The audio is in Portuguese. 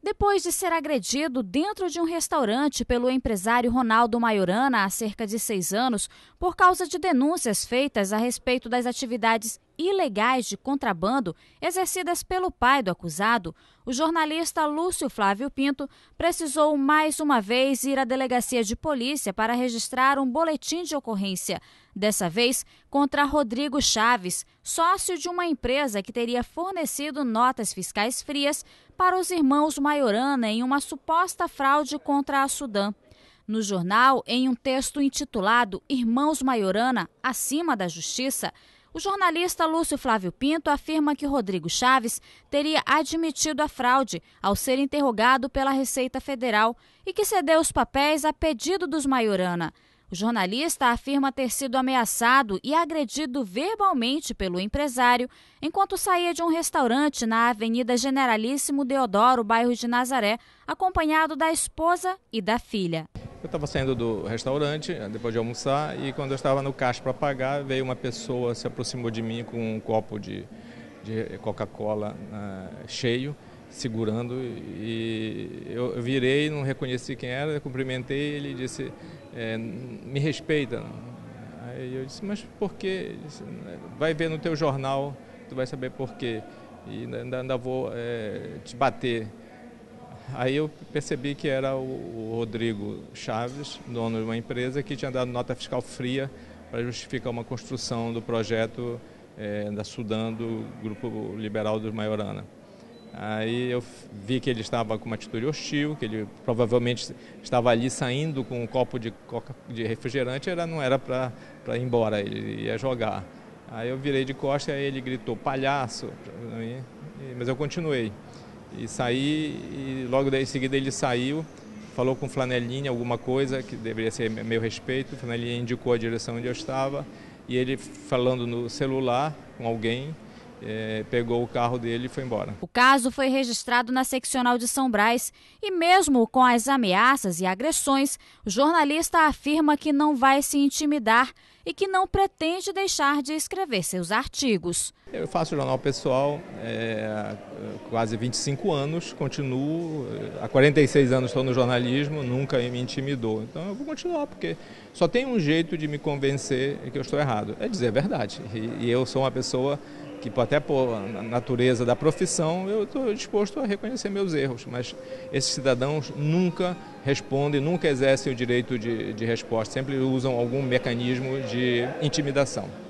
Depois de ser agredido dentro de um restaurante pelo empresário Ronaldo Maiorana há cerca de 6 anos, por causa de denúncias feitas a respeito das atividades ilegais de contrabando exercidas pelo pai do acusado, o jornalista Lúcio Flávio Pinto precisou mais uma vez ir à delegacia de polícia para registrar um boletim de ocorrência, dessa vez contra Rodrigo Chaves, sócio de uma empresa que teria fornecido notas fiscais frias para os irmãos Maiorana em uma suposta fraude contra a Sudam. No jornal, em um texto intitulado Irmãos Maiorana, acima da Justiça, o jornalista Lúcio Flávio Pinto afirma que Rodrigo Chaves teria admitido a fraude ao ser interrogado pela Receita Federal e que cedeu os papéis a pedido dos Maiorana. O jornalista afirma ter sido ameaçado e agredido verbalmente pelo empresário enquanto saía de um restaurante na Avenida Generalíssimo Deodoro, bairro de Nazaré, acompanhado da esposa e da filha. Eu estava saindo do restaurante depois de almoçar e quando eu estava no caixa para pagar, veio uma pessoa, se aproximou de mim com um copo de Coca-Cola cheio, segurando, e eu virei, não reconheci quem era, cumprimentei, ele disse, me respeita. Aí eu disse, mas por quê? Ele disse, vai ver no teu jornal, tu vai saber por quê, e ainda vou te bater. Aí eu percebi que era o Rodrigo Chaves, dono de uma empresa que tinha dado nota fiscal fria para justificar uma construção do projeto da Sudam, do Grupo Liberal dos Maiorana. Aí eu vi que ele estava com uma atitude hostil, que ele provavelmente estava ali saindo com um copo de refrigerante, não era para ir embora, ele ia jogar. Aí eu virei de costas e aí ele gritou, palhaço, mas eu continuei. E saí, e logo em seguida ele saiu, falou com o Flanelinha alguma coisa que deveria ser meu respeito, o Flanelinha indicou a direção onde eu estava, e ele falando no celular com alguém, pegou o carro dele e foi embora. O caso foi registrado na seccional de São Brás e mesmo com as ameaças e agressões, o jornalista afirma que não vai se intimidar e que não pretende deixar de escrever seus artigos. Eu faço jornal pessoal há quase 25 anos, continuo, há 46 anos estou no jornalismo, nunca me intimidou. Então eu vou continuar, porque só tem um jeito de me convencer que eu estou errado, é dizer a verdade. E eu sou uma pessoa que até por natureza da profissão eu estou disposto a reconhecer meus erros, mas esses cidadãos nunca respondem, nunca exercem o direito de resposta, sempre usam algum mecanismo de intimidação.